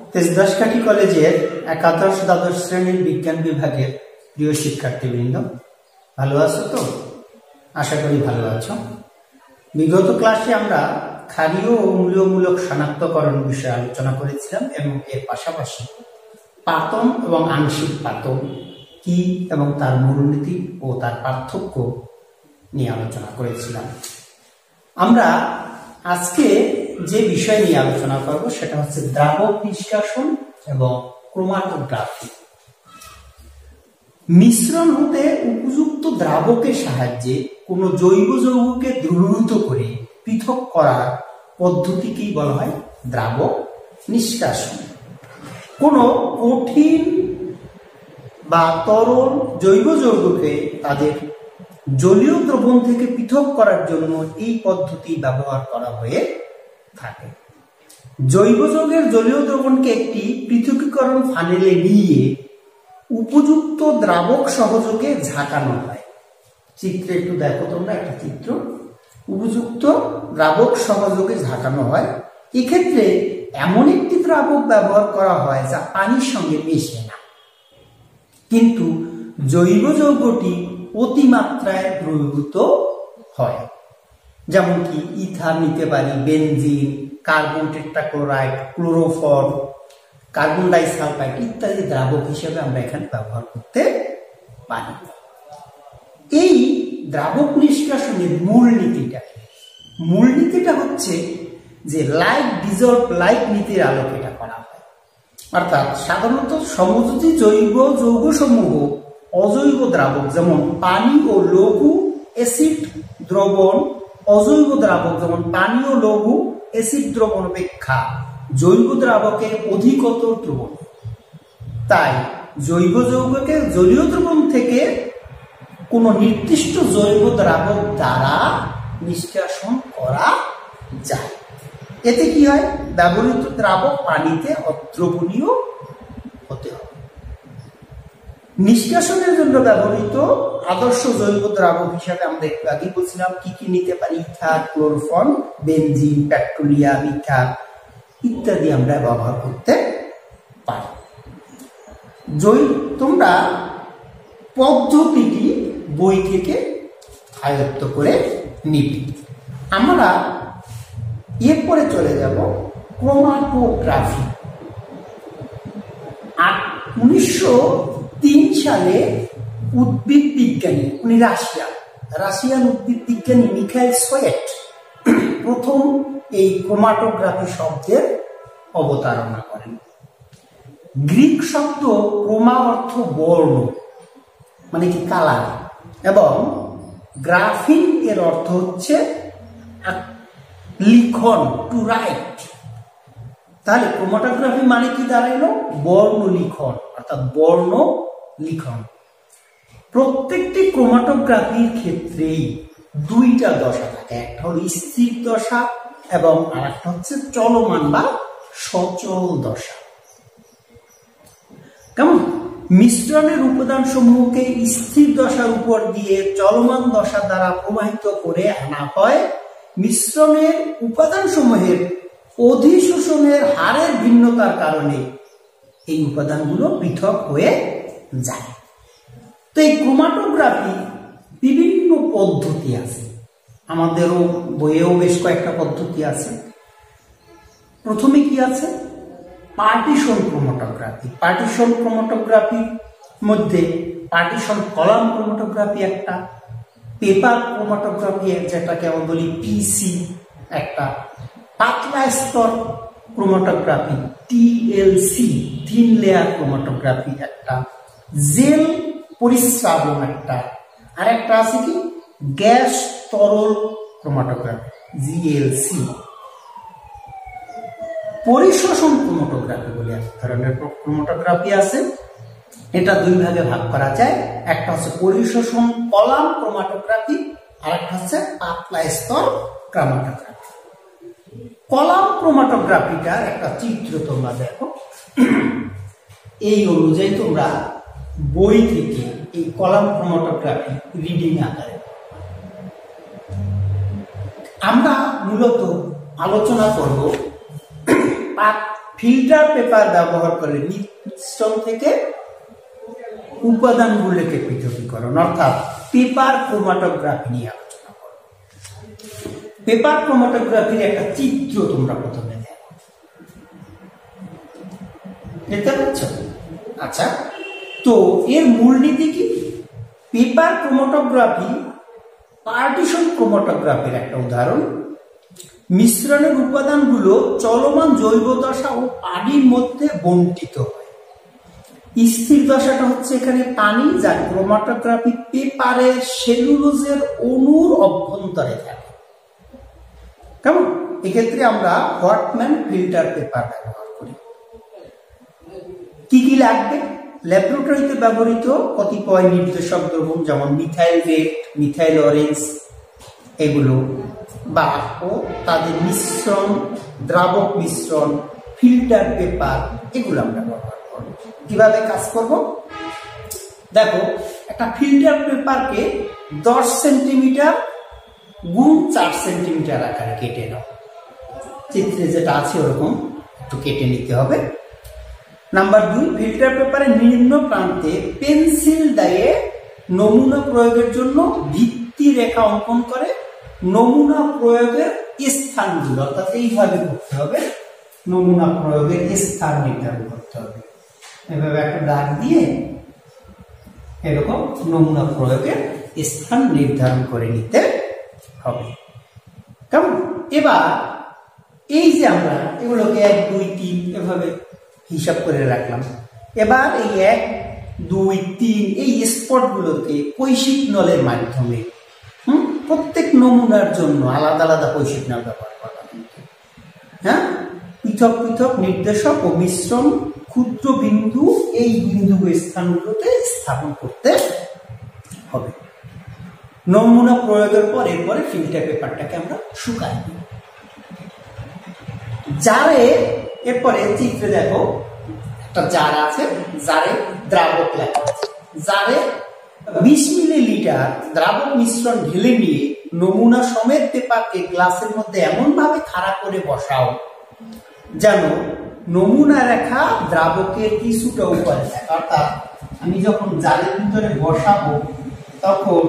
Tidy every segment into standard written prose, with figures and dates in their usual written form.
তেজদাসকাঠি কলেজের একাদশ দ্বাদশ শ্রেণীর বিজ্ঞান বিভাগের প্রিয় শিক্ষার্থীবৃন্দ, ভালো আছো তো? আশা করি ভালো আছো। বিগত ক্লাসে আমরা ক্ষারীয় ও অম্লীয়মূলক শনাক্তকরণ বিষয়ে আলোচনা করেছিলাম এবং এর পাশাপাশি পাতন এবং আংশিক পাতন কি এবং তার মূলনীতি ও তার পার্থক্য নিয়ে আলোচনা করেছিলাম। আমরা আজকে যে বিষয় নিয়ে আলোচনা করব সেটা হচ্ছে দ্রাবক নিষ্কাশন এবং ক্রোমাটোগ্রাফি। মিশ্রণ হতে উপযুক্ত দ্রাবকের সাহায্যে কোনো জৈব যৌগকে দ্রবীভূত করে পৃথক করার পদ্ধতিকেই বলা হয় দ্রাবক নিষ্কাশন। কোনো কঠিন বা তরল জৈব যৌগকে তাদের জলীয় দ্রবণ থেকে পৃথক করার জন্য এই পদ্ধতি ব্যবহার করা হয়ে থাকে। জৈব যৌগের জলীয় দ্রবণকে একটি পৃথকীকরণ ফানেলে নিয়ে উপযুক্ত দ্রাবক সহযোগে ঝাঁকানো হয়। চিত্রে একটু দেখো তোমরা, একটা চিত্র। উপযুক্ত দ্রাবক সহযোগে ঝাঁকানো হয়। এক্ষেত্রে এমন একটি দ্রাবক ব্যবহার করা হয় যা পানির সঙ্গে মেশে না, কিন্তু জৈব যৌগটি অতিমাত্রায় দ্রবীভূত হয়। যেমন কি ইথার নিতে পারি, benzene, carbon tetrachloride, chloroform, carbon disulphide ইত্যাদি দ্রাবক হিসেবে আমরা এখানে ব্যবহার করতে পারি। এই দ্রাবক নিষ্কাশনের মূলনীতিটা হচ্ছে যে লাইক ডিজলভ লাইক নীতির আলোকে এটা করা হয়। অর্থাৎ সাধারণত সমযোজী জৈব যৌগসমূহ অজৈব দ্রাবক যেমন পানি ও লঘু অ্যাসিড দ্রবণ, অজৈব দ্রাবক যেমন পানি ও লঘু অ্যাসিড দ্রবণ অপেক্ষা জৈব দ্রাবকে অধিকতর দ্রবণ। তাই জৈব যৌগকে জলীয় দ্রবণ থেকে কোন নির্দিষ্ট জৈব দ্রাবক দ্বারা নিষ্কাশন করা যায়। এতে কি হয়? ব্যবহৃত দ্রাবক পানিতে অদ্রবণীয় হতে হবে। নিষ্কাশনের জন্য ব্যবহৃত আদর্শ জৈব দ্রাবক হিসাবে আমরা একটু আগে বলছিলাম কি কি নিতে পারি। Ether, chloroform, benzene, petroleum, ether ইত্যাদি আমরা ব্যবহার করতে পারি। তোমরা পদ্ধতিটি বই থেকে আয়ত্ত করে নিবি। আমরা এরপরে চলে যাব ক্রোমাটোগ্রাফি। 1903 সালে উদ্ভিদ বিজ্ঞানী, উনি রাশিয়ান উদ্ভিদ বিজ্ঞানী মিখাইল সোয়েট প্রথম এই ক্রোমাটোগ্রাফি শব্দের অবতারণা করেন। গ্রিক শব্দ ক্রোমা অর্থ বর্ণ, মানে কি কালার, এবং গ্রাফিন এর অর্থ হচ্ছে লিখন, টু রাইট। তাহলে ক্রোমাটোগ্রাফি মানে কি দাঁড়াইলো? বর্ণ লিখন, অর্থাৎ বর্ণ লিখন। প্রত্যেকটি ক্রোমাটোগ্রাফির ক্ষেত্রেই দুইটা দশা থাকে, একটা হলো স্থির দশা এবং আরেকটা হচ্ছে চলমান বা সচল দশা। কেমন? মিশ্রণের উপাদান সমূহকে স্থির দশার উপর দিয়ে চলমান দশা দ্বারা প্রবাহিত করে আনা হয়। মিশ্রণের উপাদান সমূহের অধিশোষণের হারের ভিন্নতার কারণে এই উপাদানগুলো পৃথক হয়ে যায়। তো এই ক্রোমাটোগ্রাফি বিভিন্ন পদ্ধতি আছে, আমাদেরও বইয়েও বেশ কয়েকটা পদ্ধতি আছে। প্রথমে কি আছে? Partition chromatography. পার্টিশন ক্রোমাটোগ্রাফির মধ্যে পার্টিশন কলাম ক্রোমাটোগ্রাফি একটা, পেপার ক্রোমাটোগ্রাফি যেটাকে আমরা বলি পিসি একটা, পাতলা স্তর chromatography TLC, thin layer chromatography একটা, জেল পরিস্রাবন একটা, আর একটা আছে কি গ্যাস তরল ক্রোমাটোগ্রাফি জিএলসি। পরিশোষণ ক্রোমাটোগ্রাফি বলে এক ধরনের ক্রোমাটোগ্রাফি আছে। এটা দুই ভাগে ভাগ করা যায়। একটা হচ্ছে পরিশোষণ কলাম ক্রোমাটোগ্রাফি, আর একটা হচ্ছে পাতলা স্তর ক্রোমাটোগ্রাফি। কলাম ক্রোমাটোগ্রাফিটার একটা চিত্র তোমরা দেখো। এই অনুযায়ী তোমরা বই থেকে এই কলাম ক্রোমাটোগ্রাফি রিডিং আকারে আমরা মূলত আলোচনা করব ফিল্টার পেপার ব্যবহার করে মিশ্রণ থেকে উপাদানগুলোকে পৃথকীকরণ অর্থাৎ পেপার ক্রোমাটোগ্রাফি নিয়ে আলোচনা করব। পেপার ক্রোমাটোগ্রাফির একটা চিত্র তোমরা প্রথমে দেখতে পাচ্ছ। আচ্ছা, তো এর মূলনীতি কি? পেপার ক্রোমাটোগ্রাফি পার্টিশন ক্রোমাটোগ্রাফির একটা উদাহরণ। মিশ্রণের উপাদানগুলো চলমান জৈব দশা ও পানির মধ্যে বণ্টিত হয়। স্থির দশাটা হচ্ছে এখানে পানি, যা ক্রোমাটোগ্রাফি পেপারের সেলুলোজের অণুর অভ্যন্তরে থাকে। কেমন? এক্ষেত্রে আমরা হটম্যান ফিল্টার পেপার ব্যবহার করি। কি কি লাগবে? ল্যাবরেটরিতে ব্যবহৃত কতিপয় নির্দেশক দ্রবণ যেমন মিথাইল রেড, মিথাইল অরেঞ্জ এগুলো বা ও তাদের মিশ্রণ, দ্রাবক মিশ্রণ, ফিল্টার পেপার এগুলো আমরা ব্যবহার করব। কিভাবে কাজ করব দেখো। একটা ফিল্টার পেপারকে 10 সেন্টিমিটার গুণ 4 সেন্টিমিটার আকারে কেটে নাও। চিত্রে যেটা আছে ওরকম একটু কেটে নিতে হবে। নাম্বার 2, ফিল্টার পেপারের নিম্ন প্রান্তে পেন্সিল দিয়ে নমুনা প্রয়োগের জন্য ভিত্তি রেখা অঙ্কন করে নমুনা প্রয়োগের স্থানগুলো অর্থাৎ এইভাবে করতে হবে। নমুনা প্রয়োগের স্থান নির্ধারণ করতে হবে। এভাবে একটা দাগ দিয়ে এরকম নমুনা প্রয়োগের স্থান নির্ধারণ করে নিতে হবে। কেমন? এবার এই যে আমরা এগুলোকে 1, 2, 3 এভাবে হিসাব করে রাখলাম। এবার এই 1, 2, 3 এই স্পটগুলোকে কৈশিক নলের মাধ্যমে প্রত্যেক নমুনার জন্য আলাদা আলাদা কৈশিক নল ব্যবহার করা হবে। হ্যাঁ, পৃথক পৃথক নির্দেশক ও মিশ্রণ ক্ষুদ্র বিন্দু এই বিন্দু স্থানগুলোতে স্থাপন করতে হবে। নমুনা প্রয়োগের পর এরপরে ফিল্টার পেপারটাকে আমরা শুকাই দিই। জারে এরপরে চিত্রে দেখো একটা জার আছে, জারে দ্রাবক লেখা আছে। জারে 20 মিলিলিটার দ্রাবক মিশ্রণ ঢেলে নিয়ে নমুনা সমেত পেপারকে গ্লাসের মধ্যে এমন ভাবে খাড়া করে বসাও যেন নমুনা রেখা দ্রাবকের কিছুটা উপরে থাকে। অর্থাৎ আমি যখন জারের ভিতরে বসাবো তখন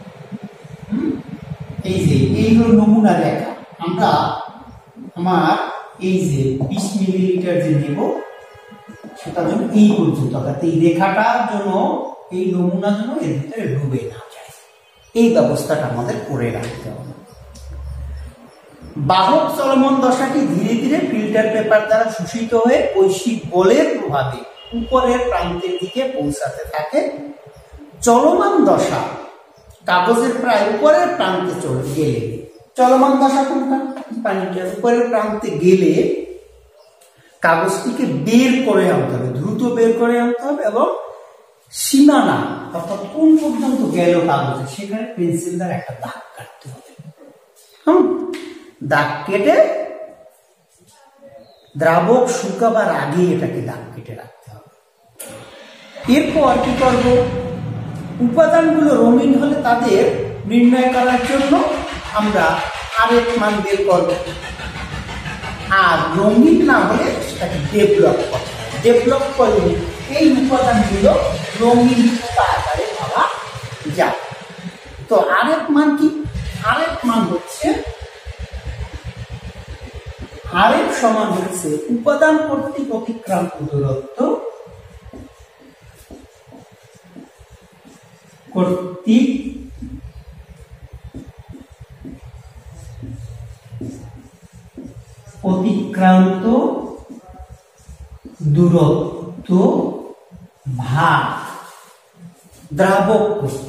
এই যে এই হলো নমুনা রেখা। আমরা আমার এই যে 20 মিলিলিটার যে নেব সেটার জন্য এই পর্যন্ত, অর্থাৎ এই রেখাটার জন্য এই নমুনা যেন এর ভিতরে ডুবে না যায়, এই ব্যবস্থাটা আমাদের করে রাখতে হবে। বাহক চলমান দশাটি ধীরে ধীরে ফিল্টার পেপার দ্বারা শোষিত হয়ে বৈশ্বিক বলের প্রভাবে উপরের প্রান্তের দিকে পৌঁছাতে থাকে। চলমান দশা কাগজের প্রায় উপরের প্রান্তে চলে গেলে, চলমান দশা কোনটা? পানিটা উপরের প্রান্তে গেলে কাগজটিকে বের করে আনতে হবে, দ্রুত বের করে আনতে হবে এবং সীমানা অর্থাৎ কোন পর্যন্ত গেল কাগজে সেখানে পেন্সিল দ্বারা একটা দাগ কাটতে হবে। দাগ কেটে দ্রাবক শুকাবার আগে এটাকে দাগ কেটে রাখতে হবে। এরপর কি করব? উপাদানগুলো রঙিন হলে তাদের নির্ণয় করার জন্য আমরা আরেক মান বের করব, আর রঙিন না হলে সেটাকে ডেভেলপ করতে হবে। ডেভেলপ করলে এই উপাদানগুলো রঙিন আকারে ভাবা যায়। তো আরেক মান কি? আরেক মান হচ্ছে আরেক সমান হচ্ছে উপাদান কর্তৃক অতিক্রান্ত দূরত্ব কর্তৃক অতিক্রান্ত দূরত্ব ভাগ দ্রাবক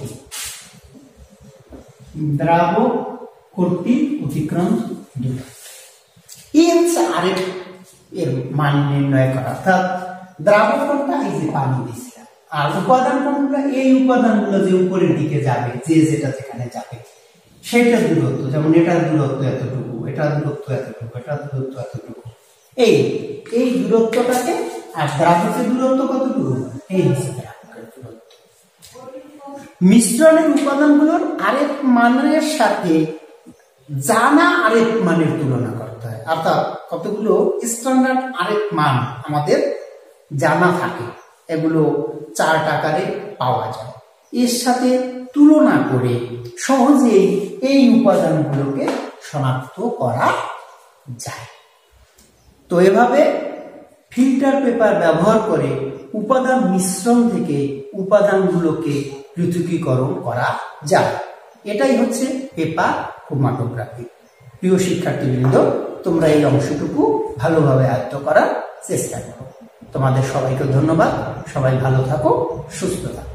কর্তৃক অতিক্রান্ত দূরত্ব। এই হচ্ছে আরেক এর মান নির্ণয় করা। অর্থাৎ দ্রাবক কোনটা? এই যে পানি দিয়েছিলাম। আর উপাদান কোনটা? এই উপাদানগুলো যে উপরের দিকে যাবে, যে যেটা যেখানে যাবে সেটার দূরত্ব, যেমন এটার দূরত্ব এতটুকু, এটার দূরত্ব এতটুকু, এটার দূরত্ব এতটুকু, এই দূরত্বটাকে, আর দ্রাবকের দূরত্ব কতটুকু? এই হচ্ছে দ্রাবকের দূরত্ব। মিশ্রণের উপাদানগুলোর আরেক মানের সাথে জানা আরেক মানের তুলনা করতে হয়। অর্থাৎ কতগুলো স্ট্যান্ডার্ড আরেক মান আমাদের জানা থাকে, এগুলো চার্ট আকারে পাওয়া যায়। এর সাথে তুলনা করে সহজেই এই উপাদানগুলোকে শনাক্ত করা যায়। তো এভাবে ফিল্টার পেপার ব্যবহার করে উপাদান মিশ্রণ থেকে উপাদানগুলোকে পৃথকীকরণ করা যায়। এটাই হচ্ছে পেপার ক্রোমাটোগ্রাফি। প্রিয় শিক্ষার্থীবৃন্দ, তোমরা এই অংশটুকু ভালোভাবে আয়ত্ত করার চেষ্টা করো। তোমাদের সবাইকে ধন্যবাদ। সবাই ভালো থাকো, সুস্থ থাকো।